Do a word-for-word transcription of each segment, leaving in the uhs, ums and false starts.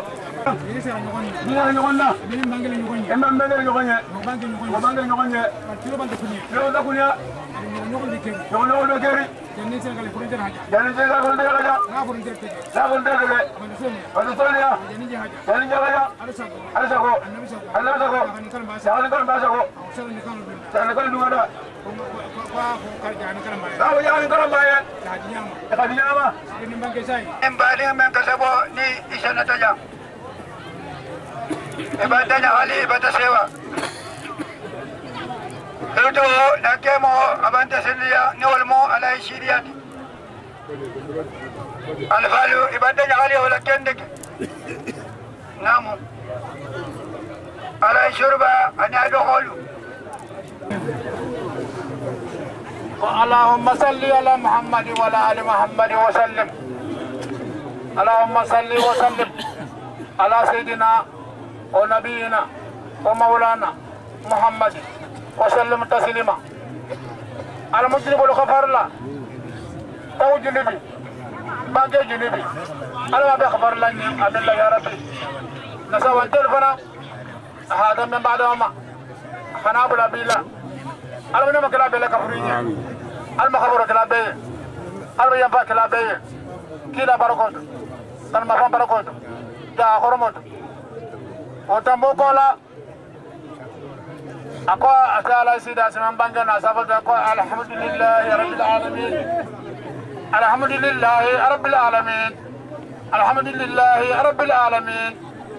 ni na nyogonna ni mangele nyogonye emma mangele nyogonye mangele nyogonye mangele nyogonye tiro bande kunya tiro da kunya nyogonye keri nyogonye keri jenni sengal furunde haja jenni sengal furunde haja na furunde tege na furunde tege wala sonia jenni haja jenni haja alisago alisago annabi sago annabi sago sago kan ba sago sago kan sago kan duwada kwa kwa jani kan ba sago jani kan ba ya hadinyama hadinyama ni mangke sai embali men kasabo ni isana taja ibadanya hali ibadah sewa itu nakemo abante selia nolmo ala shiriat alfalu ibadanya hali wala kendek namu ala shurba ana adkhulu اللهم صل على محمد وعلى ال محمد وسلم اللهم صل وسلم على سيدنا ونبينا ومولانا محمد وسلم تسليما على مجرب الغفار الله تو جنبي باقي جنبي على ما بخبر لنا عبد الله يا ربي نسوى التلفنا هذا من بعد ما خنابل بلا على من ما كلا بلا كفرينيا المخبر كلا بي على ينفع كلا بي كلا بركوت كان ما فهم بركوت جاء خرموت وتموكولا أكو أكالا سيدا سمان بانجنا سافلت أكو الحمد لله رب العالمين الحمد لله رب العالمين الحمد لله رب العالمين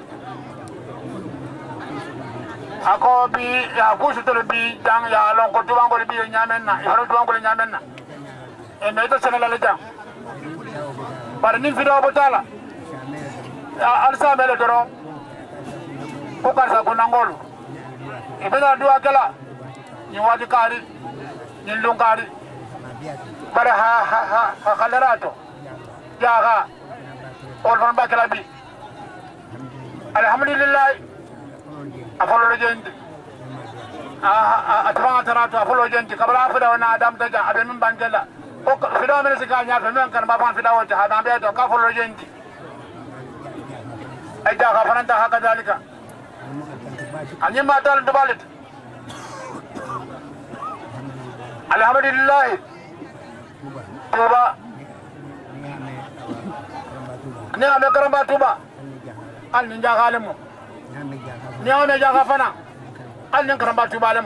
أكو بي يا كوشتل بي جان يا لون كتو بانغول بي نيامنا يهرو بانغول نيامنا إنه يتسنى للجان بارنين في دوا بتالا أرسا ميل درو kukarsa kunangolu ibeda dua kala ni wadi kari ni lungari bare ha ha ha khalarato jaga olfan bakala bi alhamdulillah afolo jendi ah atwa tarato afolo jendi kabla afida wana adam taja abe min bangela ko fida men sika nya fe men kan ba fan fida wata ha dambe to ka afolo jendi ay jaga fananta haka dalika أني ما دال دبالت الحمد لله توبا نعم كرم توبا أن نجا غالمو نعم نجا غفنا أن نكرم توبا لم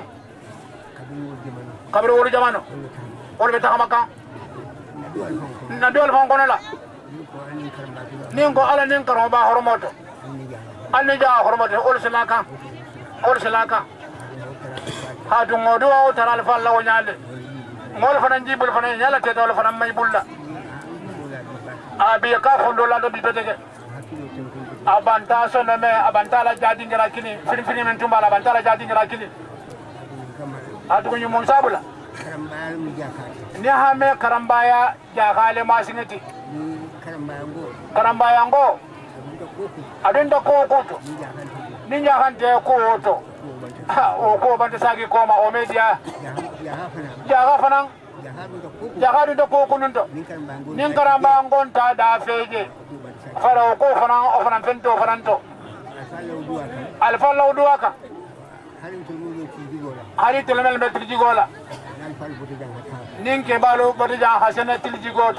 كبر ولي جمانو ولي بتاع مكان ندول فون كونلا نينكو على نينكرم با هرموتو أن نجا هرموتو أول سلاكا أول سلاكا هادو مودو أو ترى الفال لو نيالي مول فنان جيبل فنان نيالا تدول فنان ما يبولا أبي كافون دولا دبي بتجي أبانتا سنمي أبانتا لا جادين جراكيني فين فين من تومبالا أبانتا لا جادين جراكيني هادو كني مونسابولا نيهامي كرامبايا جاكالي ماسينتي كرامبايا ngo adinda ko koto ninja hante ko woto o ko bante sagi koma o media jaga fanan jaga do ko kunundo nin karamba ngonta da feje fara o ko fanan o fanan fento fananto alfa lawdu waka hari to lemel metri jigola nin ke balo bari ja hasana tilji goto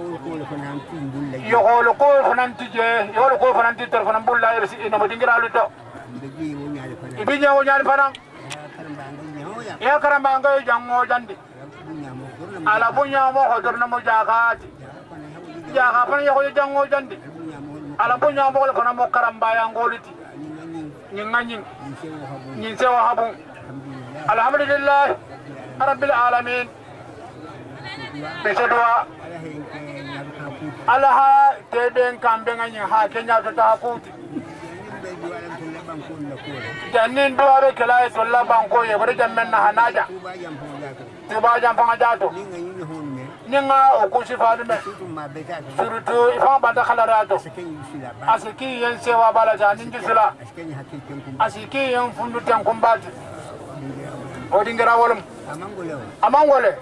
yo holo ko fanan tije yo holo ko fanan titor fanan bulla ino modingira luto ibinya wo nyali fanan ya karamba ngai jango jandi ala bunya mo hodor na mo jagati jaga fanan yo jango jandi ala bunya mo ko fanan mo karamba ya ngoliti nyinganyi nyin sewa habu alhamdulillah rabbil alamin besedwa alaha teben kambenga nyi ha kenya ta hakuti jannin duware kala to la banko ye bari jammen na hanaja tuba jam fanga jato ninga o kusi fadume surutu ifa banda khalarato asiki yen sewa bala janin jisula asiki yen fundu tan kumbati odingira wolum amangole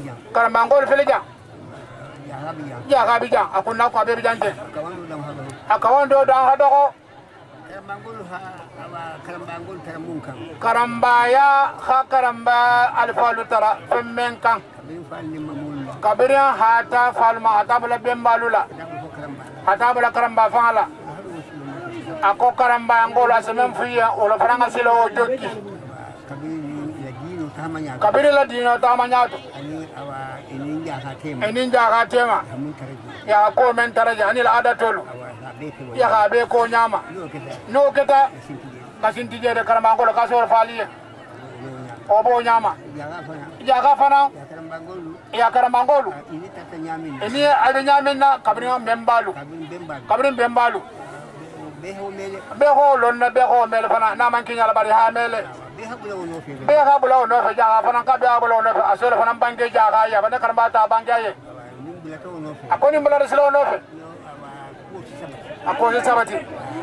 karamangol feleja ya gabijan akuna ko abebijan je akawan do dan hadoko karambangol ha awa karambangol taramun kan karambaya ha karamba alfalu tara femmen kan bin fal ni mamul kabirin hata falma hata bala bembalula hata bala karamba fala ako karamba angola semen fiya ola franga silo jokki kabiri la dino tamanya to ani awa eninja ha tema eninja ha tema ya ko men taraja ani la ada tolu ya ha be ko nyama no keta kasinti je de karamba angola kasor faliye obo nyama jaga fana ya karambangolu ini tata nyamin ini ada nyamin na kabiri membalu kabiri membalu beho mele beho lonna beho mele fana na man kinyala bari ha mele beha bula wono fe beha bula wono fe jaga fana ka beha bula wono fe asole fana bange jaga ya bana karamba ta bange ye ni bula to wono fe akoni bula reslo wono fe akoni sabati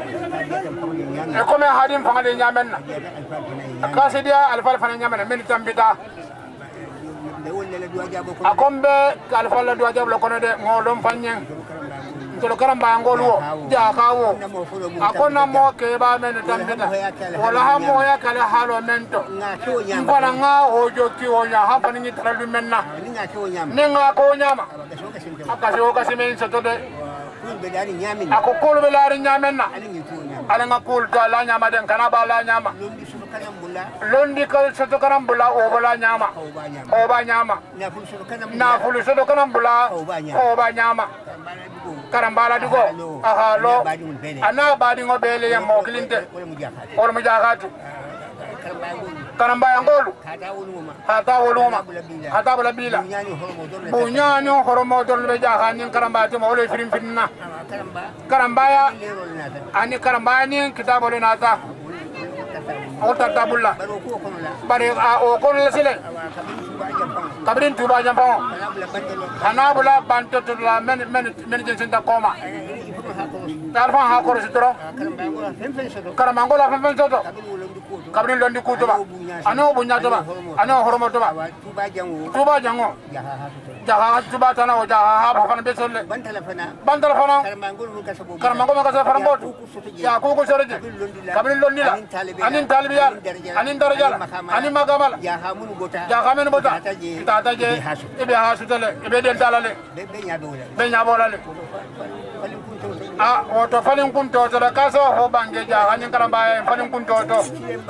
e comme hadim fanga de nyamen na akasi dia alfal fana nyamen min tambita akombe alfal la duwa jablo kono de ngolom fanyen tolo karamba ngolwo ja kawo akona mo ke ba men tambita wala ha mo ya kala halo mento ngwana nga ojo ki onya ha fani ni tralu menna ninga ko nyama akasi o kasi men soto de ako kulu be lari nyamen na ala nga kul to la nyama den kana ba la nyama londi kal soto karambula o bala nyama o ba nyama na fulu soto karambula o ba nyama karambala dugo aha lo ana badi ngo bele ya mo klinte or mu jaxatu karamba ngolu hata woluma hata bala bila bunyani horomo don be jaxani karamba to mo le firim finna karamba ya ani karamba ni kitabo le nata o tatabulla bari o kono la sile kabrin tuba jampa ana bula banto to la men men men jensen ta koma talfa ha ko sitro karamangola fen fen soto kabrin londi kutuba ano bunya tuba ano horomo tuba tuba jango jaha tuba tana o jaha ha fana be solle bantala fana bantala fana karamangol ka sa fara bot ya ko ko soreje kabrin londi la anin talbiya anin darajala anin magamala jaha mun bota jaha men bota tata je ibe ha sutale ibe den dalale be nya bolale ah oto falin kunto to da kaso ho bange jaha anin karamba falin kunto to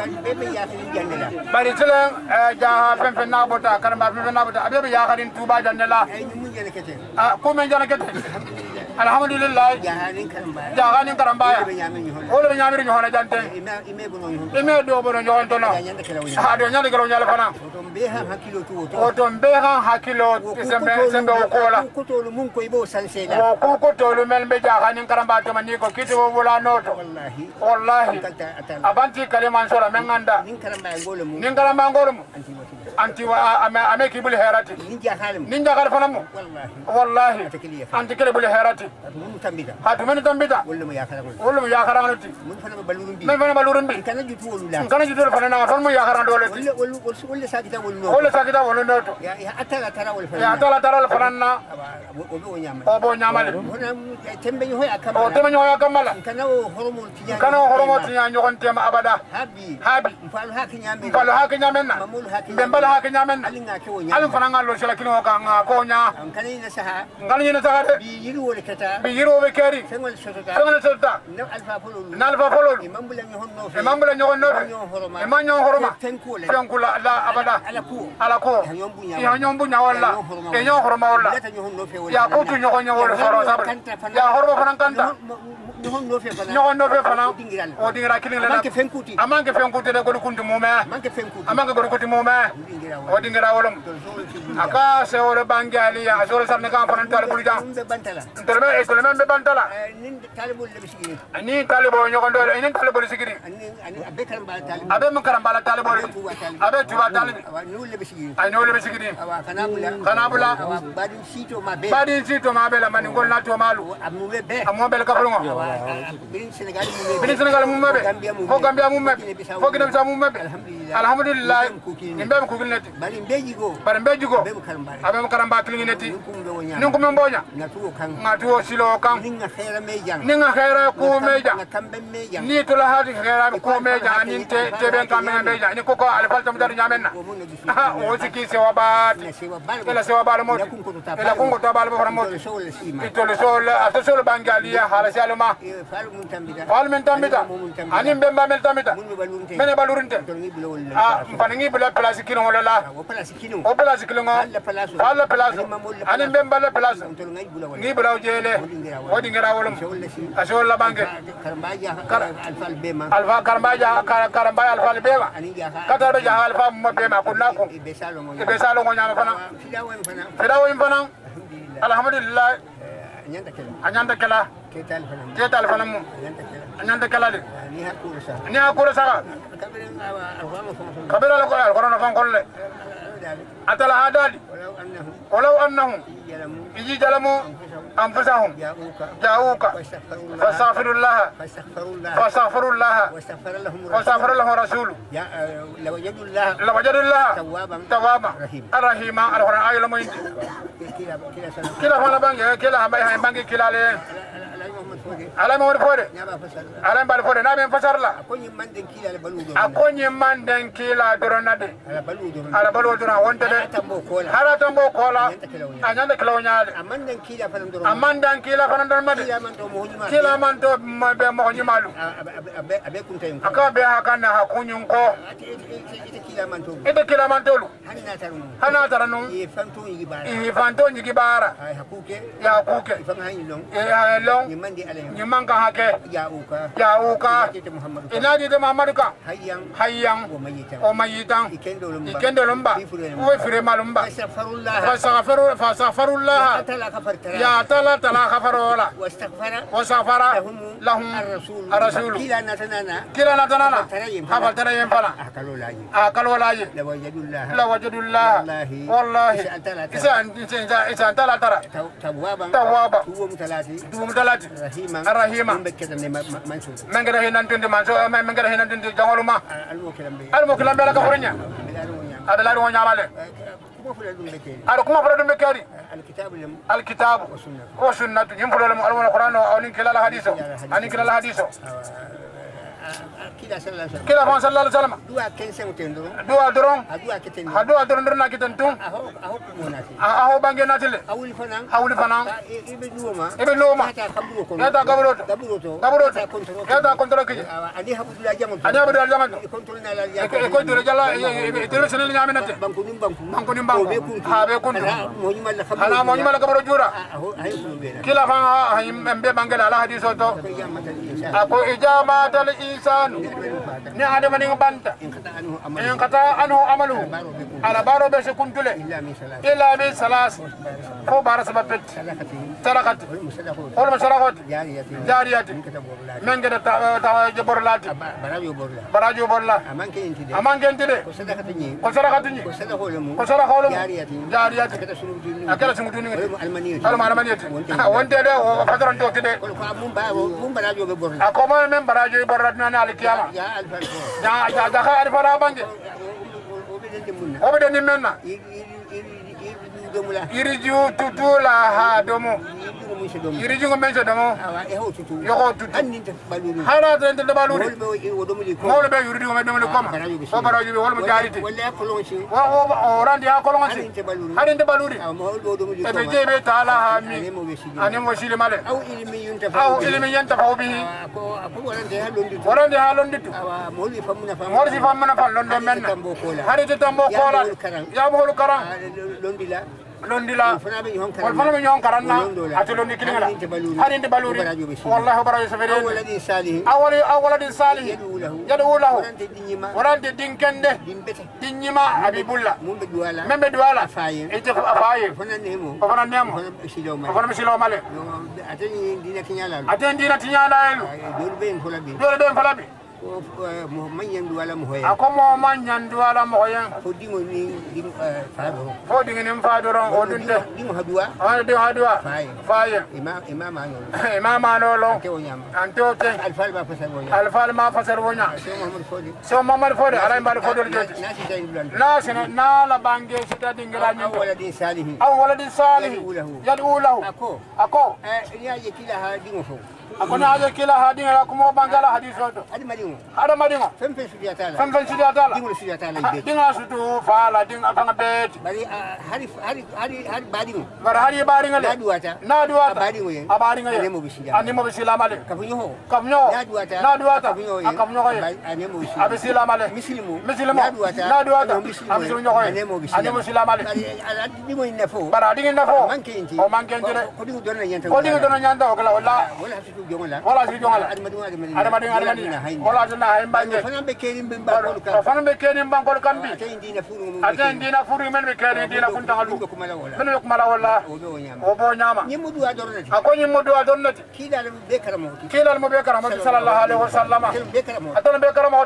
bari tilen jaha fen fen na bota karamba fen fen na bota abe ya kadin tuba jannela ah ko men jana kete alhamdulillah jaha nin karamba ya ole nyamiri nyo hona jante ime do bono nyo on to no ha do nyande gelo nyala fana oto mbeha hakilo sembe sembe okola kutolu mun ko ibo sansela ko ko tolu mel be jaha nin karamba to mani ko kiti wo wala noto wallahi wallahi abanti kaliman sura men anda nin karamba ngolo mu nin karamba ngolo mu anti wa ame kibul herati nin jahalim nin jagal fana mu wallahi anti kele bul herati mun tambita hatu men tambita wala mu yakara wala mu yakara ngati mun fana balurun bi men fana balurun bi kana jutu wala kana jutu fana na fana mu yakara dole wala wala sakita wala no wala sakita wala noto ya atala tara wala fana ya atala tara wala fana na obo nyama obo nyama le hona tembe nyo ya kamala o tembe nyo ya kamala kana horomo tinya kana horomo tinya nyo kon tema abada habi habi mfalo haki nyame mfalo haki nyame na mbembala haki nyame na alinga ke wonya alin fana ngalo sala kino ka nga ko nya kana ina saha ngalo ina saha de bi yiru wala kata bi yiru be keri sengol sotota sengol sotota na alfa folo na alfa folo imambula nyo honno fe imambula nyo honno fe imam nyo horoma tenkule tenkula la abada ala ku ala ko ya nyombu nya wala e nyo horoma wala ya ko tu nyo nyo wala soro sabre ya horoma fana kanta nyo honno fe fana nyo honno fe fana o dingira kilin la manke fenkuti amanke fenkuti de ko kuntu muma manke fenkuti amanke ko kuntu muma o dingira wolom aka se wala bangali ya soro sarne kan fana tal bulja bantala terbe e ko men be bantala nin talibul le bisigiri ani talibo nyo ko ndole inin talibo sigiri ani ani abe karamba talib abe mun karamba talibo abe tuba talibi ni le bisigiri ay no le bisigiri awa kanabula kanabula awa badin sito ma be badin sito ma be la man ngol na to malu amu be amu be ka fulngo bin Senegal mu bin Senegal mu mebe fo Gambia mu mebe fo Guinea Bissau mu mebe alhamdulillah nimbe ko gilneti bari mbeji go bari mbeji go abe mo karamba kilineti ninku membonya ngatu silo kan ninga khaira meja ninga khaira ko meja kambe meja ni to la hadi khaira ko meja anin te te ben kam meja ni ko ko al falta mudar nyamenna ha o siki se wabat ela se wabal mo ela kungo to bal bo mo ito le sol ato sol bangalia hala saluma fal men tambita anin bemba mel tambita mene balurinte ah mpangi bula place kino wala la o place kino alla place anin bemba la place ngi bula jele wodi ngira wolum asol la bange alfal bema alfa karbaja karambaya alfal bema kata be ja alfa mo bema kunako ibe salo ngo nyama fana fidawo im fana alhamdulillah anyanda kala ketal fana mo anyanda kala de ni hakura sa kabira la ko alquran fa kolle atala hadali ولو أنهم يجي جلموا أنفسهم جاءوك فاستغفروا الله فاستغفروا الله واستغفر لهم رسوله لوجدوا الله لوجدوا الله توابا الرحيم القرآن آية لما ينتهي كلا فانا بانجي كلا هم بانجي كلا ليه على ما هو فوري على ما فوري نعم فسر لا أكوني من دين كلا درنادي على بلو درنا وانت ده هذا تمبو كولا أنا كلا ونيال أمان دين كلا فنندرون أمان دين كلا فنندرون مدي كلا من تو ما بمهني مالو أبي كنت يوم أكابي هكذا هكوني ينكو إذا كلا من تولو هنا ترنو يفانتون يجبارا يا كوكي يا لون nyimang ka hake yauka yauka inadi de mamadika hayang hayang o mayitang ikendo lomba o fire malumba fastaghfiru fastaghfirullah ya tala tala khafarola wastaghfara wastaghfara lahum ar-rasul kila natanana kila natanana hafal tarayem fala akalolaji akalolaji lawajadullah lawajadullah wallahi isa isa isa tala tara tawaba tawaba tuwum talati tuwum talati الرحيمة من قدر هنا نتندي مانسو من قدر هنا نتندي جوالما المكلم بلا كفرنيا هذا لا يروح يعمله هذا كم فرد بكاري الكتاب الكتاب والسنة ينفر لهم القرآن أو نكلا الحديث أن كلا الحديث كلا فان صلى الله عليه وسلم دوا كنسم تندرون دوا درون دوا كتن دوا درون درنا كتنتون أهو أهو كموناتي أهو بانجي ناتيل أول فنان أول فنان إبن لوما إبن لوما هذا كبروكم هذا كبروت كبروتو كبروت هذا كنترول كذي أني هبود لا جامد أني هبود لا جامد كنترولنا لا جامد كنترول جلا تلو سنين جامد نتي بانكونين بانكو بانكونين بانكو ها بيكون مهمة لا خبر أنا مهمة لا كبروت جورا أهو هاي كلنا كلا فان هاي مبي بانجي على حديث أوتو أكو إجابة الإنسان ni ada maning banta yang kata anu amalu ala baro be sekuntule illa min salas ko bara sababet sarakat wal masarakat jariyat men gada ta jabor lati barajo borla aman kentide ko sarakatini ko sarakolu jariyat akala sumuduni alma almaniyat wonte de o patron to tide mun barajo be borla akoma men barajo borla na alkiyama ya ya da ka alfara bange obede ni menna iriju tutula ha domo iriju ngomenso domo yoko tutu hara tente de baluri mole be yuridi ngome domo koma o baraji be wolmo jariti wa o randi ha kolonsi harinde baluri e be jebe taala ha mi ani mo shile male aw ilmi yanta fa bihi warande ha londitu mole famuna fa londo menna harite tambo kola ya mo holu karan londila londila wal fana be nyon karanna atulondi kilingala harinde baluri wallahi baraji safere awaladi salih awali awaladi salih yadu lahu warante dinkende dinyima habibulla membe duala ite afaye fana nemo fana nemo fana misilo male ateni dina tinyala ateni dina tinyala elu dole be folabi dole be folabi من يندو على مهيا أكو من يندو على مهيا فودينغ ني دين فادورون فودينغ ني فادورون ودنده دين هدوا أنا دين هدوا فاي فاي إمام إمام أنو إمام أنو أنتو نيام أنتو تي الفال ما فسر ونيا الفال ما فسر ونيا سو محمد فودي سو محمد فودي على ما فودي الجوج ناس زين بلان ناس نا لا بانجي سيدا دينغراني أول دين صالح أول دين صالح يدعو له أكو أكو يا يكيلا هادين فو أكون هذا كلا هادين راكم بانجلا حديث هذا هذا مدينه هذا مدينه فم فم سجى تعالى فم فم سجى تعالى دين سجى تعالى دين أسدو فعلا دين أفنى بيت bari hari hari hari hari badingo bara hari baringa le naduata naduata badingo ye abaringa ye anemo bisila anemo bisila male kafunyo ho kafunyo naduata naduata kafunyo ye akamnyo ye anemo bisila abisila male mislimu mislimu naduata naduata abislimu yo ye anemo bisila anemo bisila male ala dimo inafo bara dingi nafo manke inti o manke ndire ko dingo donna yanta ko dingi donna nyanda o kala wala wala hatu jongola wala si jongala adamadu adamadu adamadu adamadu wala jina hay mbanje fana be kerim be mbakol ka fana be kerim bankol kambi ate indina furu ate dina furu men be kerim dina kunta halu men yok mala wala o bo nyama nyimudu adornati ako nyimudu adornati kila le be karamo kila mo be karamo sallallahu alaihi wasallam be karamo aton be karamo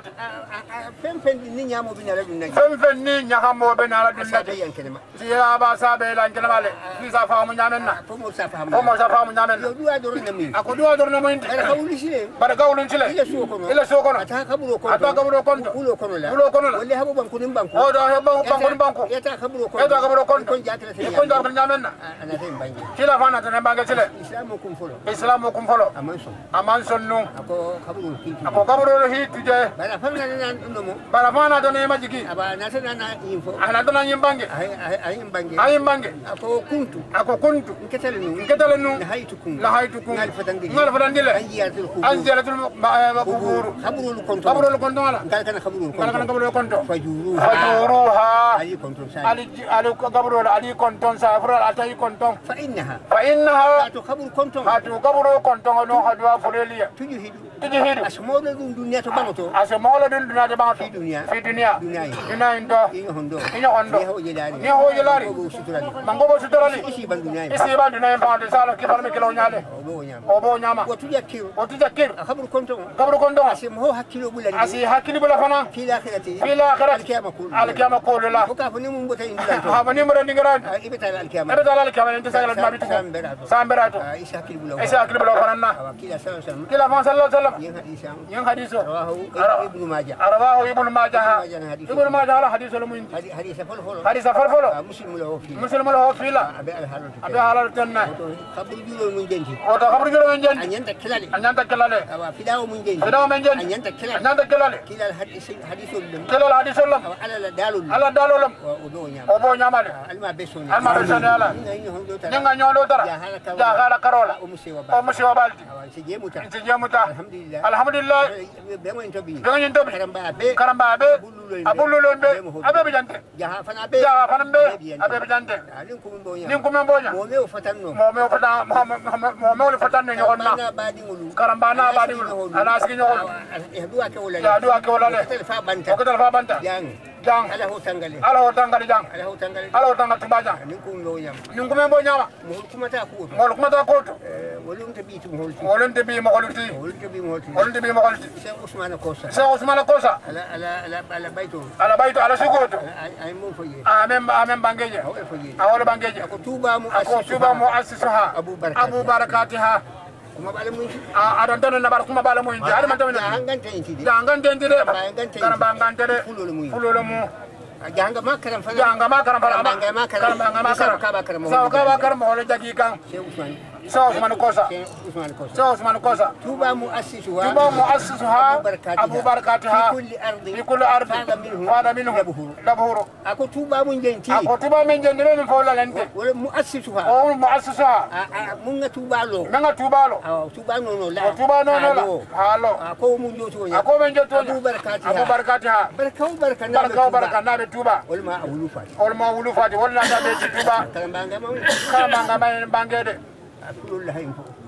fem fem ni nyamo bi nala dunna fem fem ni nyamo be nala dunna be yankenema ya ba sabe lan kenema le ni sa fa mo nyamen na ko mo sa fa ko mo sa fa mo nyamen yo du adorna mi ako du adorna mo inte bara hawli sile bara gawlun sile ile suko kono ile suko kono ata kaburo kono ata kaburo kono ulo kono la ulo kono la wala habo banku nim banku o do habo banku nim banku yata kaburo kono yata kaburo kono kon jatala sile kon jatala nyamen na ana tem bangi kila fana tan bangi sile islamu kum folo islamu kum folo amanso amanso nu ako kaburo kinti ako kaburo hituje bara fana nan nomo bara fana don e majiki aba na tan na info ana don nyimbange ay ay bangi ay bange ako kuntu ako kuntu nketale nu nketale nu la haytukum la haytukum ngal fatangile ngal fatangile anjiyatul kubur anjiyatul kubur kaburo konto kaburo konto ala ngal kana kaburo konto ngal kana kaburo konto fajuru fajuruha ali konto sa ali ali kaburo ali konto sa fura atay konto fa innaha fa innaha to kaburo konto hatu kaburo konto no hadwa furelia tuju hidu tuju hidu asmodo dum dunya to bangoto asmodo dum dunya to bangoto fi dunya fi dunya dunya dunya indo inyo hondo inyo hondo ne ho jelari ne ho jelari ko suturali mango bo suturali isi ban dunya isi ban dunya fa sala ki farme kilo nyale obo nyama obo nyama o tuja kiro o tuja kiro kaburo konto kaburo konto asmo hakilo bulani asi hakili bula fana kila akhirati kila akhirati alkiyama kul alkiyama kul la ko ka fani mun bota indila to ha bani mura dingaran ibeta alkiyama ibeta alkiyama inte sagala ma bitu samberato isa hakili bula isa hakili bula fana na kila sallallahu alaihi wasallam kila fa sallallahu alaihi wasallam yin hadisa yin hadiso rawahu ibnu majah rawahu ibnu majah ibnu majah ala hadiso lo mun hadisa fol fol hadisa fol fol muslim lahu fi muslim lahu fi la abi al halal abi halal tanna kabur julo mun jenji o to kabur julo mun jenji anyanta kilale anyanta kilale awa fidawo mun jenji fidawo mun jenji anyanta kilale anyanta kilale kila al hadis hadiso lam kila al hadiso lam ala la dalul ala dalolam o do nyama o bo nyama de alma besoni alma besoni ala ninga nyondo tara ja hala karola o musiwa o musiwa balti awa sije muta sije muta alhamdulillah alhamdulillah be mo intobi be ngi intobi karamba be karamba be abululon be abe be jante jaha fana be jaha fana be abe be jante alin kum bonya nin kum bonya mo me o fatanno mo me o fatan mo me o fatan ne nyonna karamba na badi ngulu ala sigi nyol ya duwa ke wala ya duwa ke wala le telfa banta o ko telfa banta yang jang ala ho tangale ala ho tangale jang ala ho tangale ala ho tangale tubaja nin kum bonya nin kum bonya ma mo kuma ta ko mo kuma ta ko to wolum te bi tum holti wolum te bi mo holti wolum te bi mo holti wolum te bi mo holti Cheikh Ousmane Kosa Cheikh Ousmane Kosa ala ala ala ala bayto ala bayto ala sugoto ay mo foye amen amen bangeje awol foye awol bangeje ko tuba mu ko tuba mu assisuha abu barakati abu barakatiha kuma bala mun a adan tan na bar kuma bala mun ji har man tan ya ngante inti de ya ngante inti de karamba ngante de fulolo mu fulolo mu janga ma karam fana janga ma karam fana janga ma karam janga ma karam ka ba karam sa ka ba karam wala jagi kan Cheikh Ousmane Cheikh Ousmane Kosa Cheikh Ousmane Kosa Cheikh Ousmane Kosa tuba mu assisuha tuba mu assisuha abu barakatiha fi kulli ardi fi kulli ardi fada minhu labhuru ako tuba mun jenti ako tuba men jende men fawla lente wala mu assisuha o mu assisuha mun nga tuba lo men nga tuba lo aw tuba no no la tuba no no la halo ako mun joto nya ako men joto abu barakatiha abu barakatiha barkau barkana barkau barkana be tuba wala ma awulu fati wala ma wulu fati wala na be tuba karamba ngama karamba ngama bangede fulol la hayfo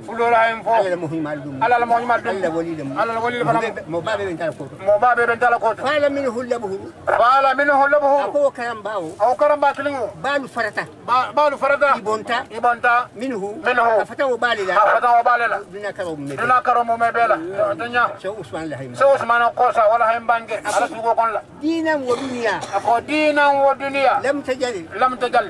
fulola hen fo ala mo himal dum ala la mo himal dum ala wali dum ala wali fana mo babe ben tala ko mo babe ben tala ko fala min hullabuhu fala min hullabuhu ko karambawo aw karamba kilingo balu farata balu farata ibonta ibonta minhu minhu afata wo balila afata wo balila dina karo me dina karo mo me bela dunya so usman la hayma so usman ko sa wala hay bange ala sugo kon la dina wo dunya ko dina wo dunya lam tajal lam tajal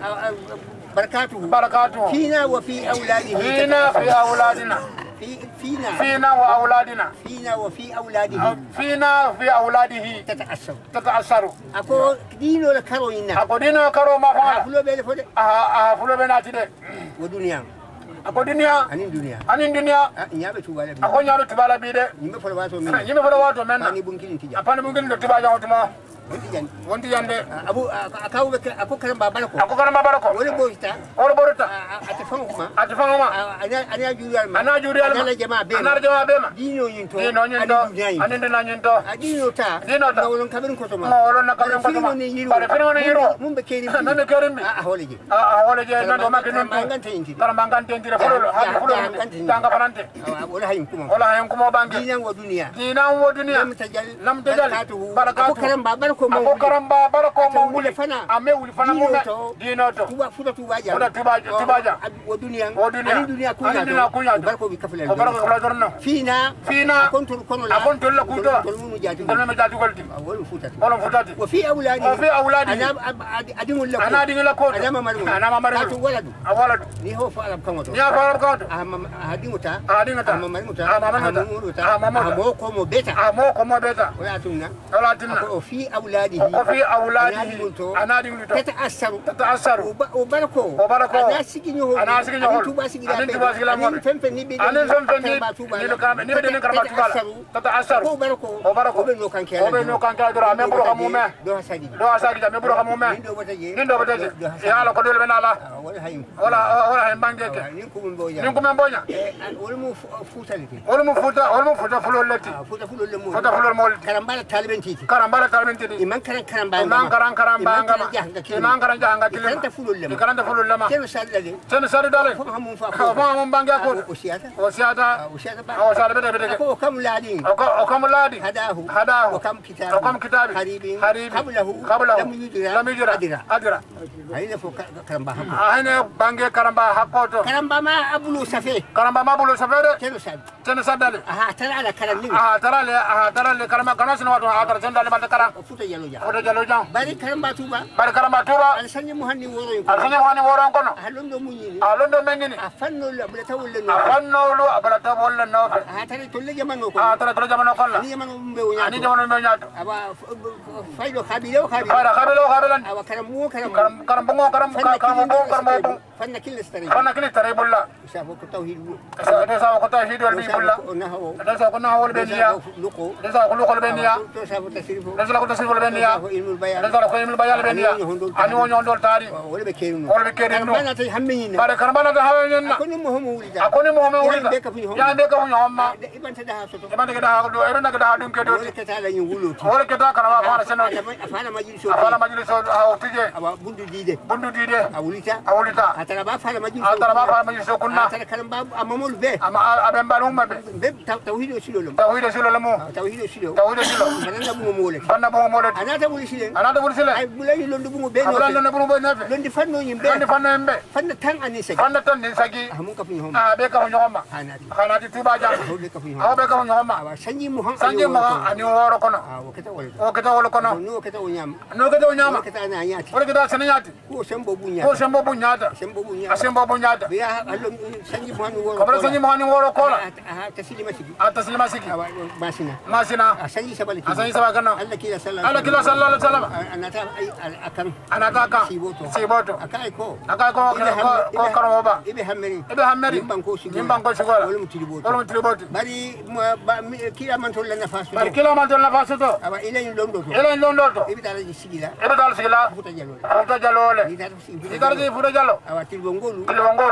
بركاته بركاته فينا وفي أولاده فينا في أولادنا في فينا فينا وأولادنا فينا وفي أولاده فينا في أولاده تتأثر تتأثر أكو دينو لكروينا أكو دينو كرو ما فعل فلو بين فلو آه فلو بيناتي ده ودنيا أكو دنيا أنين دنيا أنين دنيا نيابة تبالا بي أكو نيابة تبالا بي ده يمبا فلواتو من يمبا فلواتو من أني بمكن تجا أباني ممكن تبالا وتما wonti jande wonti jande abu akaw be ako karam ba barako ako karam ba barako wala borita wala borita ati fanguma ati fanguma ana ana juriyal ma ana juriyal ma ana jama be ana jama be ma dino nyinto dino nyinto ani dina nyinto dino ta dino ta wolon kabirin ko to ma wolon na kabirin ko to ma bare fini woni yiro mun be keri nan be keri mi a holeje a holeje nan do ma kinon mangante yinti tar mangante yinti fulo ha fulo tanga farante wala hayim kuma wala hayim kuma bangi dinan wa duniya dinan wa duniya lam tajal lam tajal barakatu ko karam ba barako mo ko karam ba barako mo wule fana ame wuli fana mo dino to tuba futa tuba ja futa tuba tuba ja wa duniya wa duniya ani duniya kunya ani duniya kunya barako bi kafala ko barako kafala dorno fina fina akontul kono la akontul la kuto tolmu jati tolmu jati golti wala futa wala futati wa fi awladi wa fi awladi ana adingul la ana adingul la ko ana mamaru ana mamaru tu waladu awaladu ni ho fa alam kangoto ni fa alam kangoto adinguta adinguta mamaruta mamaruta mamaruta amo ko mo beta amo ko mo beta wala tunna wala tunna ko fi awladihi ko fi awladihi ana adingul to تتأثر تتأثر وبركو وبركو أنا سكينه أنا سكينه أنا توبا سكينه أنا توبا سكينه أنا فهم فني بدي أنا فهم فني نيلو كلام نيلو دين كلام توبا تتأثر وبركو وبركو وبنو كان كلا وبنو كان كلا درا مبرو خمومة دو سادي دو سادي جا مبرو خمومة نيندو بتجي نيندو بتجي يا الله كدول بنا الله ولا هاي ولا ولا هاي بانجك نينكم من بويا نينكم من بويا ولا مو فوتالتي ولا مو فوتا ولا مو فوتا فلولتي فوتا فلول مول فوتا فلول مول كرامبالا طالبين تيتي كرامبالا طالبين تيتي إيمان كران كرامبالا إيمان كران كرامبالا إيمان كران جهانغا كلمة كرانتا فلول لما كرانتا فلول لما كانوا سادلة سن سادة دالي فهم فهم فهم بانجا كود وسياتا وسياتا وسياتا وسياتا بدأ بدأ أكو كم لادين أو كم لادي هداه هداه وكم كتاب وكم كتاب حريب حريب قبله قبله لم يجرى لم يجرى أدرى أدرى هنا فوق كرمبا هنا بانجا كرمبا حقوته كرمبا ما أبلو سفيه كرمبا ما بقول سفير كيلو ساد سن سادة ها ترى على كرم لي ها ترى لي ها ترى لي كرمبا كنا سنوات ها ترى سن دالي بعد كرم فوت جلو جا فوت جلو جام بارك كرمبا توبا بعد كرمبا توبا السنة مهني ورين السنة مهني ورين كنا هلون دو مني هلون دو مني أفنو لا بلا تقول لنا أفنو لو بلا تقول لنا ها ترى تقول جمان نوكل ها ترى ترى جمان نوكل أني جمان مبيونيات أني جمان مبيونيات أبا فايلو خابيلو خابيلو فايلو خابيلو خابيلان أبا كرم مو كرم كرم كرم بمو كرم كرم بمو كرم بمو فن كل استري فن كل استري بولا سافو كتوهيد ده سافو كتوهيد والبي بولا نهو ده سافو كنا هو البنيا لقو ده سافو لقو البنيا ده سافو تسريفو ده سافو تسريفو البنيا علم البيان ده سافو علم البيان البنيا أني ونيون دول تاري ولا بكيرنو ولا بكيرنو كرمبانا تهمينا بعد كرمبانا تهمينا أكون مهم ولدا أكون مهم ولدا يعني بيك فيهم يعني بيك فيهم ما إبن تدها سطو إبن تدها سطو إبن تدها دون كده ولا كتالا يقولوا ولا كده كرما فانا سنو أفعل مجلس أفعل مجلس أو تيجي أو بندو ديده بندو ديده أوليتا أوليتا أترى بافعل مجلس أترى بافعل مجلس كنا أترى كلام باب أمامول به أما أبن بالهم به به توحيد وسيلهم توحيد وسيلهم توحيد وسيلهم توحيد وسيلهم فننا بو مولد فننا بو مولد أنا تقول سيلهم أنا تقول سيلهم أي بلاي لون دبو بينه أبلا لون دبو بينه لون دفنو يمبه لون دفنو يمبه فن تان أني سجى فن تان نسجي همون كفيهم آه بيك هم يوم خاناتي خاناتي تباجا هو بيك فيهم هو بيك هم يوم سنجي مهم سنجي مها أني وارو كنا وكذا ولا وكذا ولا كنا نو كذا ونيام نو كذا ونيام وكذا أنا ياتي ولا كذا سنياتي هو سمبو بنيا هو سمبو بنياتا سمبو بنيا أسمبو بنياتا بيا هلو سنجي مهم وارو قبل سنجي مهاني وارو كولا تسليم سجي تسليم سجي ماسنا ماسنا سنجي سبالك سنجي سبالكنا الله كلا سلام الله كلا صلى الله عليه وسلم أنا تا أي أكم أنا كاكا سيبوتو سيبوتو أكايكو أكايكو كو كرموبا إبه همري إبه همري يمبانكو سيجي يمبانكو سيجولا ولا متلبوتو ولا متلبوتو bari kila man tolla na fasu bari kila man tolla fasu to aba ila in londo to ila in londo to ibi dala sigila ibi dala sigila futa jalo futa jalo le ni dala ni dala futa jalo aba tilbo ngolu tilbo ngolu si tara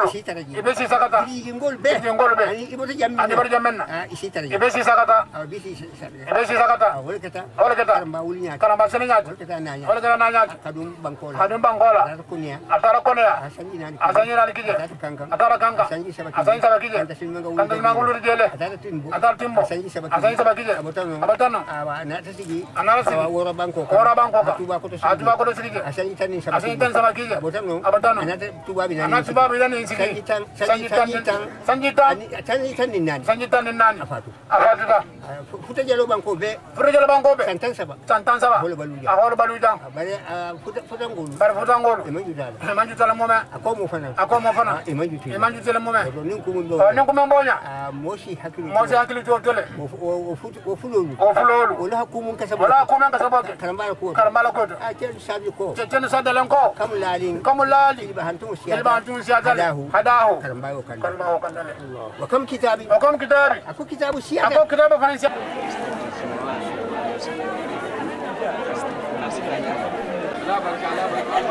taraji ibe si sakata biriji ngol be biriji ngol be ani iboto jammi ani bar jamenna ah isi taraji ibe si sakata ah bisi sabe ibe si sakata wala kata wala kata karamba wulinya karamba seninya wala kata nanya wala kata nanya kadum bangkola kadum bangkola atara kunya atara konya asanyi nani asanyi nani kije atara kanka atara kanka asanyi sabaki asanyi sabaki kanta silmanga wuli kanta mangulu jele atara timbo atara timbo asanyi sabaki asanyi sabaki abotano abotano awa na tasigi anara sigi awa wora banko wora banko atuba ko to sigi atuba ko to sigi asanyi tani sabaki asanyi tani sabaki abotano abotano anata tuba bi nani anata tuba bi nani sigi sanyi tan sanyi tan sanyi tan sanyi tan nani sanyi tan nani afatu afatu ta futa jalo banko be futa jalo banko be santan saba santan saba holo baluja aholo baluja bare futa futa ngolu bare futa ngolu e manju dala e manju tala moma ako mo fana ako mo fana e manju ti e manju tala moma do nin ko mun do o nin ko mambonya moshi hakilu moshi hakilu to tole o futa o fulolu o fulolu wala hakumun kasaba wala hakumun kasaba karambala ko karambala ko a ken sabi ko ken sadalen ko kamulali kamulali ilba hantu siya ilba hantu siya hadahu hadahu karambala ko karambala ko kandale wa kam kitabi wa kam kitabi ako kitabu siya ako kitabu fansia la barka la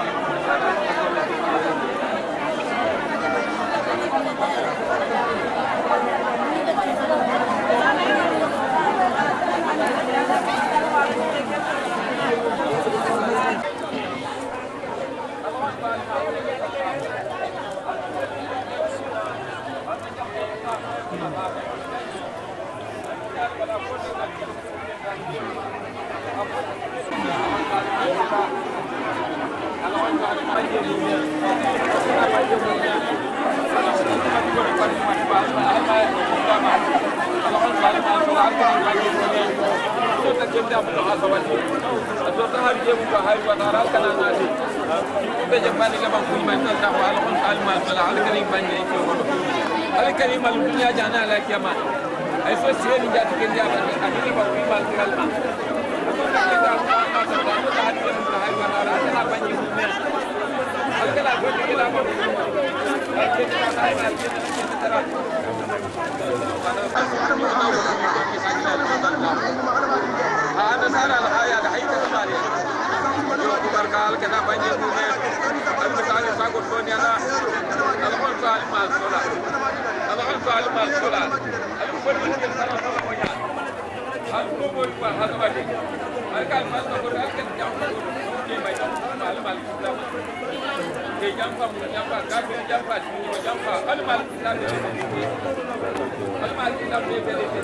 الكريم الدنيا جانا لك يا ما اي فسيل جات كن جاب اكيد ما في مال كلمه هذا صار الحياه حقيقه مالي بركال كذا بني المثال ساقط دنيا لا الخل فعل مال صلاه الخل فعل مال صلاه الخل من كان صلاه ويا القوم هذا ما دي قال ما تقول لكن جام دي ما مال مال دي جام فم جام فا جام فا جام فا المال المال كتاب دي بدي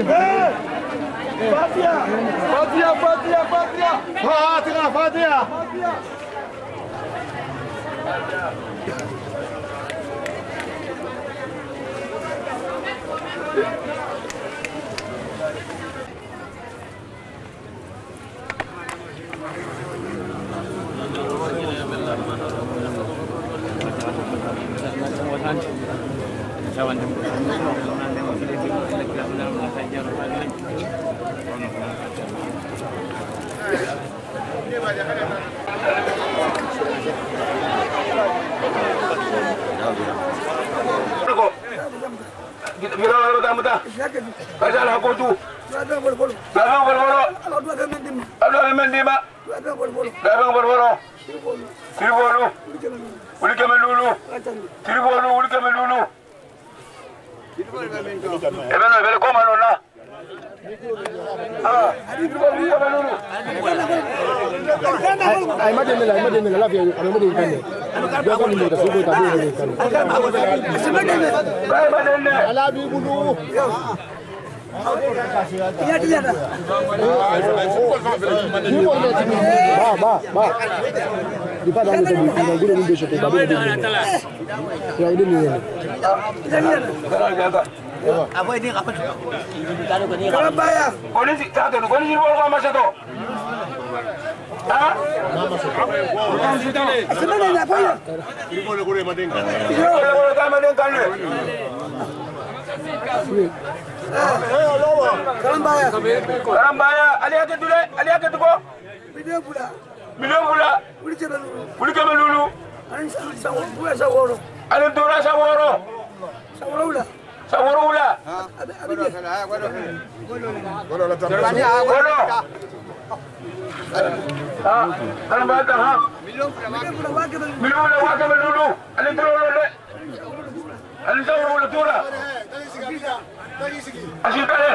Fatiha. Fatiha, Fatiha, Fatiha. Fatiha, Fatiha. Kasal aku tu. Dabang berbolo. Dabang berbolo. Ada mendima. Dabang berbolo. Tribolo. Uli kemelulu. Tribolo uli kemelulu. Ebe no ebe ko manona. Ah, tribolo uli kemelulu. Ay mademela, ay mademela la vieille, ay mademela kane. Dia kan ni ta suku ta bu ni kane. Ay mademela. Ala bi bulu. Iya dia dah. Ba ba ba. Di pada ni tu ni guru ni besok tu babu ni. Ya ini ni. Apa ini apa? Kalau kau ni. Kalau bayar. Polisi tak tu, polisi bawa kau masuk tu. Ah? Sebenarnya apa ya? Ini boleh boleh madengkan. Boleh boleh tak madengkan ni. Kalau bayar. Kalau bayar, alihat tu le, alihat tu ko. Video pula. Milion pula. Uli cakap dulu. Uli kemen dulu. Ani sawor, buat sawor. Ada tu rasa saworo. Sawor pula. Saworo pula. Abi abi dia. Bodoh. Ah, kalau bayar ha. Milion pula wakil. Milion pula wakil kemen dulu. Ada tu le. Ada saworo pula tu lah. Kasih tali.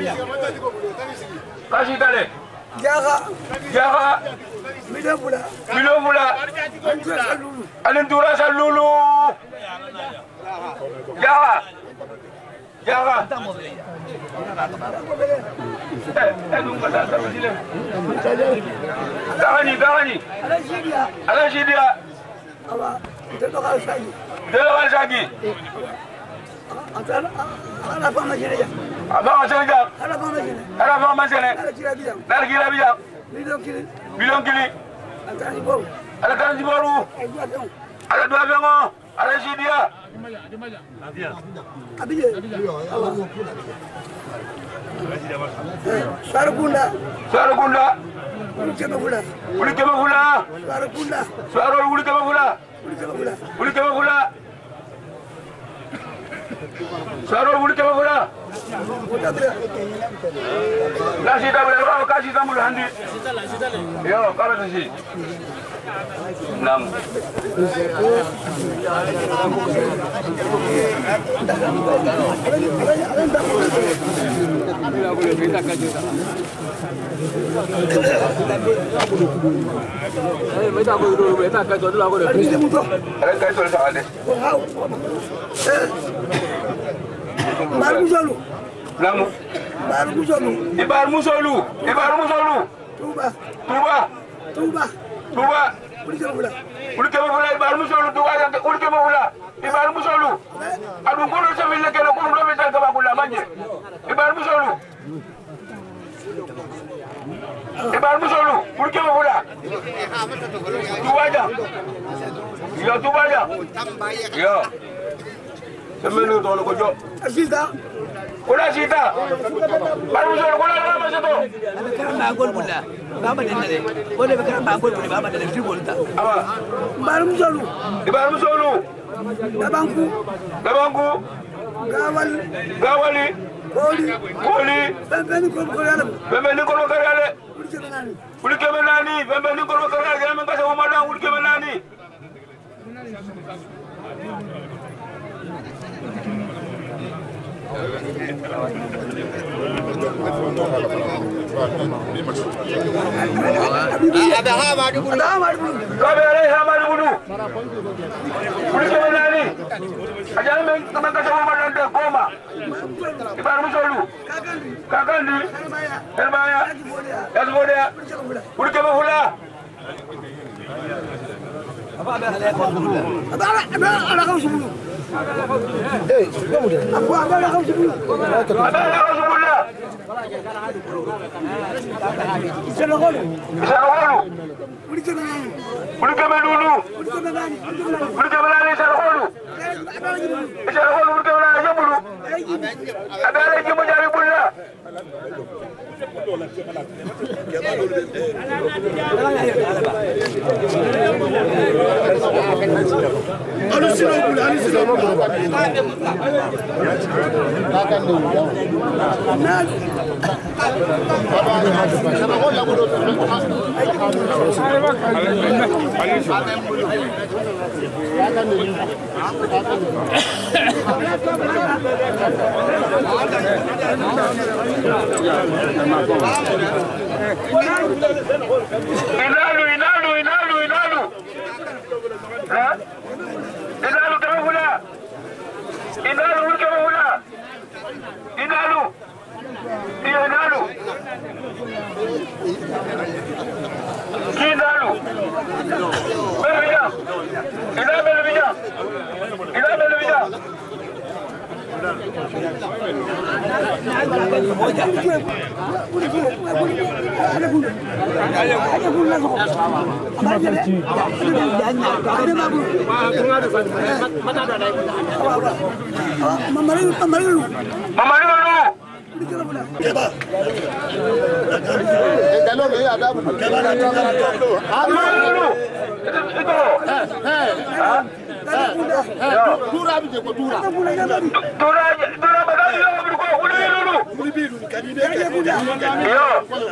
Kasih tali. Jaga. Jaga. Milion pula. Milion pula. Alin tu rasa lulu. Jaga. Jaga. Eh, eh, tunggu pasal apa sini? Jangan ni, jangan ni. Ada sih dia. Ada sih dia. Apa? Dia tu kalau lagi. Dia lawan lagi. Ada ada apa macam ni? Abang macam ni. Ada apa macam ni? Ada apa macam ni? Ada kira bilang. Dari kira bijak. Milion kiri. Milion kili. Ada ni baru. Ada karansi baru. Dua tahun. Ada dua bengo. Ada sih dia. Abi dia. Sarukunda. Sarukunda. Uli cakap pula. Uli kemen pula. Sarukunda. Suara uli kemen pula. Uli cakap pula. Uli kemen pula. Suara uli kemen pula. Kita dia. Kasih tak boleh, kau kasih tak boleh handi. Yo, kalau sih. Enam. Ada kait tu ada. Baru selalu. Lamu. Baru selalu. Ibar musolu. Ibar musolu. Tuba. Tuba. Tuba. Tuba. Uli cakap pula. Uli kemen pula ibar musolu. Tuba yang uli kemen pula. Ibar musolu. Aduh, kau nak sambil lagi nak kau nak minta ke aku lah manje. Ibar musolu. Ibar musolu. Uli kemen pula. Tuba aja. Yo tuba aja. Yo. Semenu tu nak kau. Asita. Kula sita. Baru suruh kula nama satu. Kerana bangun pula. Bapa dia nak. Boleh berkerana bangun pula. Bapa dia nak seribu tak. Apa? Baru selalu. Di baru solu. Dabangku. Dabangku. Gawal. Gawali. Koli. Koli. Pembeni kol koralam. Pembeni kol koralam. Uli cakap nani. Uli kemenani. Pembeni kol koralam. Jangan mengkasih umadang uli kemenani. ada Hamadu Bulu. Kami ada Hamadu Bulu. Bulu kemana ni? Ajar main teman kasih mana ada koma. Ibar musolu. Kakan di. Terbaya. Esbodia. Bulu kemana hula? Apa ada ada ada ada ada kau sebulu. Eh, kamu dia. Aku ada ada kau sebulu. Ada ada kau sebulu. Iselo golu. Iselo golu. Bulu kemana? Bulu kemana dulu? Bulu kemana? Bulu kemana ni iselo golu? Iselo golu bulu kemana aja bulu? Ada lagi mau cari bulu. Alu silo bulu, alu silo bulu. Akan dulu. Nah. Inalu, inalu, inalu, inalu. Hah? Inalu kami hula. Inalu hula kami hula. Inalu. Dia inalu. Inalu. Berbeda. Ina berbeda. Ina berbeda. Mamalu, mamalu. Mamalu dulu. Keba. Kalau ni ada apa? Mamalu dulu. Itu itu. Tura bije ko tura. Tura tura bagasi lo berko uli dulu. Uli biru ni kadi be. Yo.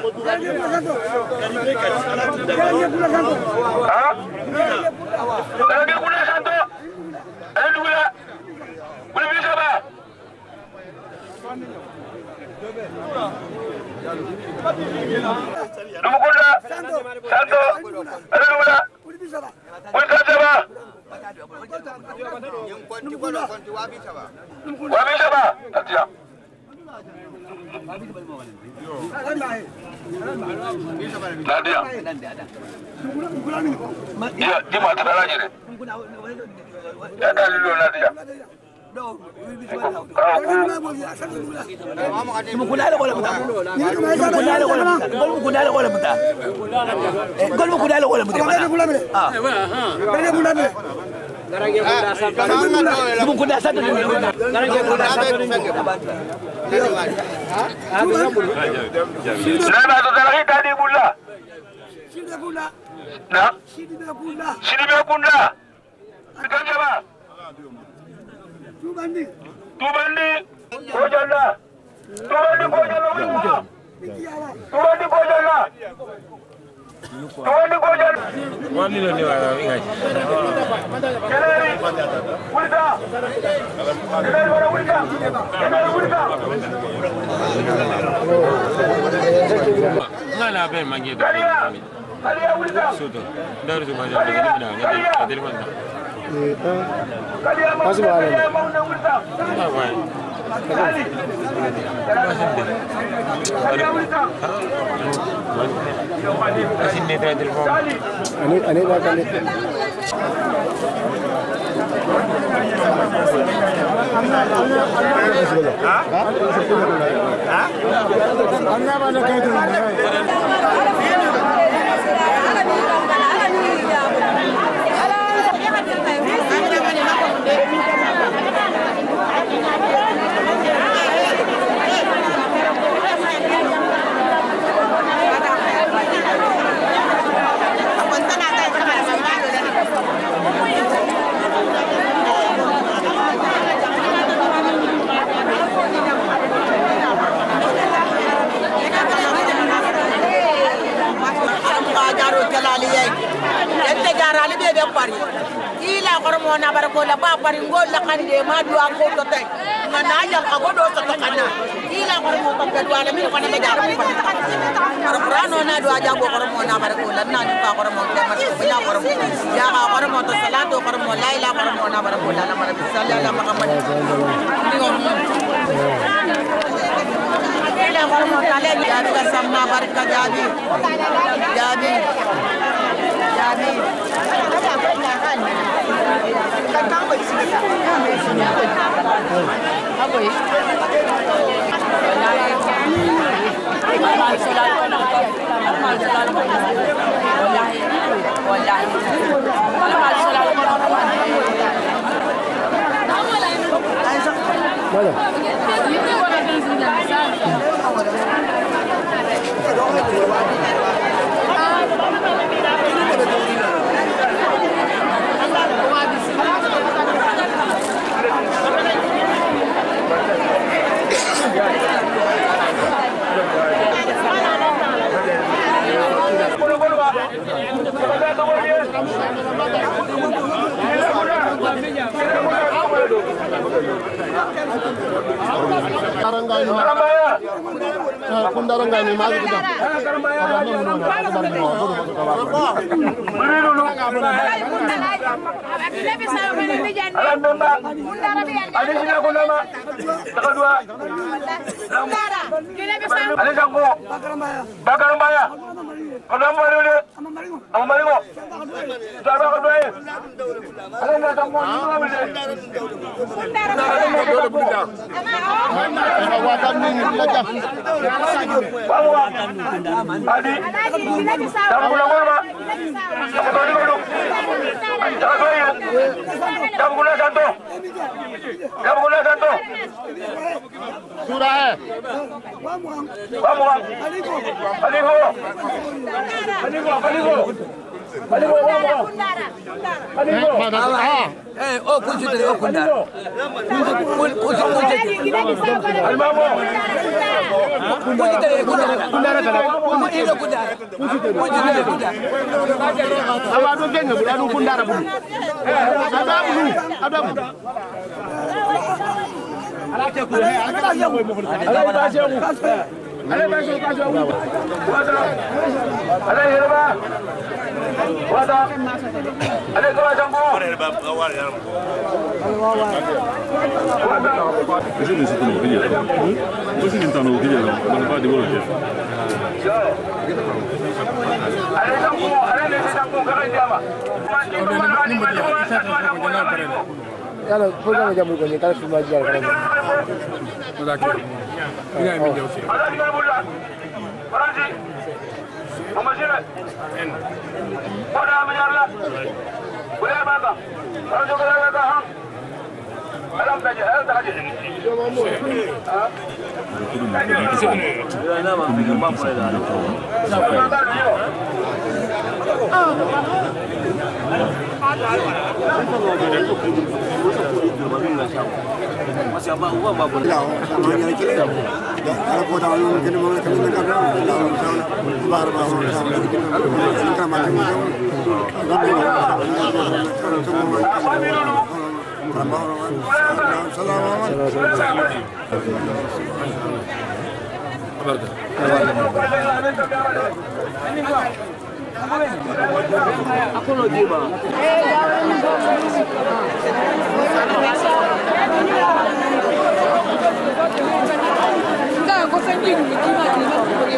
Ah? Lagi gula santo. Ada gula. Gula bisa apa? Dulu gula. Santo. Ada gula. Gula siapa? Wabi siapa? Tidak. Nadia. Iya, dia mati lagi ni. Ya dah dulu Nadia. Mukudala wala muta. Mukudala wala muta. Gol mukudala wala muta. Gol mukudala wala muta. Ah. Bele mulane. Garange munda satu. Mukudala satu. Garange munda satu. Nana tu lagi tadi bulla. Sini bulla. Nah. Sini bulla. Sini bulla. Bukan siapa? Tubandi. Tubandi. Kojalla. Tubandi kojalla wiwa. Tubandi kojalla. Tubandi kojalla. Wani lo ni wala ngai. Kelari. Wulita. Kelari wala wulita. Kelari wulita. Ngala ben mangi do. Kalia. Kalia wulita. Sudo. Daru tu banyak begini bina. Ngati adil mana. Kalia mau. Kalia mau na wulita. Apa? Kali. Kalia wulita. Asin ni ada telefon. Ani ani dah kali. Hah? Hah? Anda mana kau tu? Jaro jalali yai, ente jarali bebe pari. ila kormo na barako la ba bari ngol la kande ma do ko to tay ngana jam ka go do to kana ila kormo ko be wala mi ko na be jaru ko Qur'an na do aja go kormo na barako la na ni ka kormo te ma ko ya kormo ya ka kormo to salatu kormo la ila kormo na barako la na mara sallallahu alaihi Muhammad ila kormo tale ya ka samma baraka jadi jadi jadi Kundarangani ma gi dam Surah hai. Vamos. Aligo. Aligo, aligo. Aligo, vamos. Aligo. Eh, oh kunci dari oh kundar. Kunci kunci kunci. Almamo. Kunci dari kundar. Kundar kala. Kunci dari kundar. Kunci dari kundar. Aba do genga bu adu kundara bu. Ada bu. Ada bu. Ala ce ku ne ala ce ku mu furta. Ala ba ce ku. Ala ba ce ku. Wada. Ala yerba. Wada. Ala ko jambo. Wada. Ese no es como que ya. Pues intentando que ya, no va de volver. Ala jambo, ala ne jambo ka jama. Yala ko ga jamu ko ni kala suma jiya kala. Ala ni bulla. Faransi. Mama jira. Wada ma yalla. Bulla baba. Faransi ko ga ka ha. Alam taje, alam taje. Ya nama me va por ahí. Masih apa uang apa pun. Kalau kota orang kena mau kena nak kerja, baru baru kita macam Aku no jiba. Enggak, kau sendiri jiba jiba.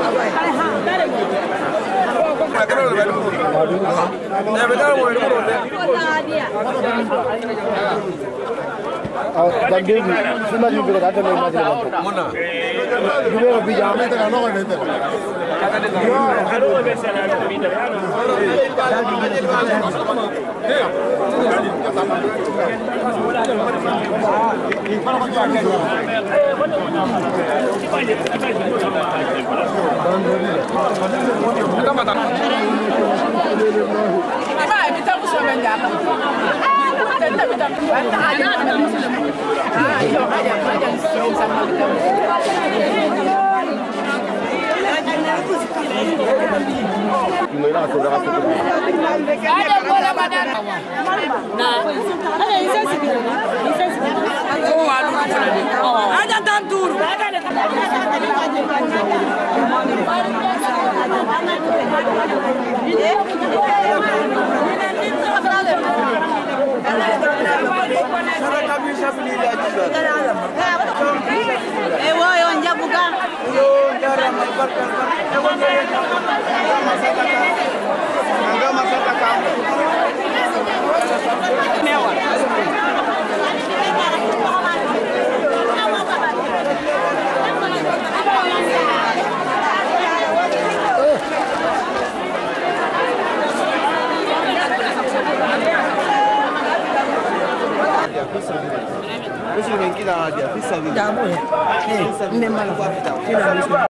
Dan dia semua juga ada dalam majlis. Mana? Dia lebih jamin tak nak orang itu. Kita bisa menjaga. Kita bisa Ah, iyo aja aja sama kita. Bisa bisa. Jamu ya. Eh, memang.